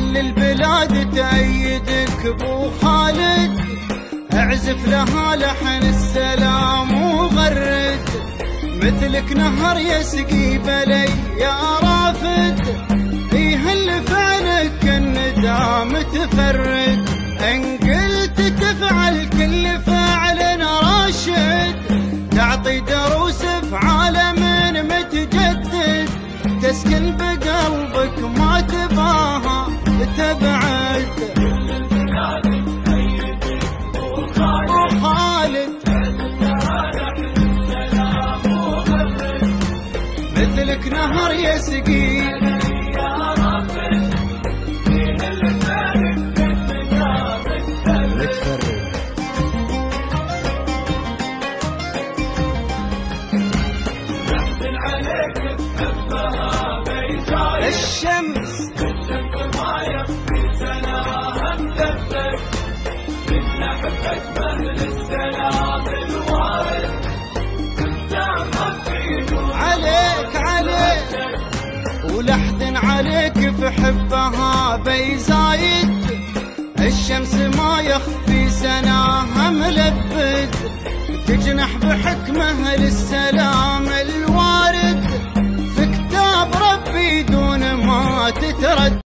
كل البلاد تأيدك ابو خالد، اعزف لها لحن السلام وغرد، مثلك نهر يسقي بلي يا رافد، يهل فعلك الندام تفرد، ان قلت تفعل كل فعل راشد، تعطي دروس في عالم متجدد، تسكن بقلبك ما تباها تبعد. خالد مثلك نهر يسقي الشمس ما يخفي سناها مدبك، من نحبك مهل السلام الوارد، عليك ولحد عليك في حبها بيزايد، الشمس ما يخفي سناها ملبد، تجنح بحكمه للسلام الوارد، في كتاب ربي دون ما تتردد.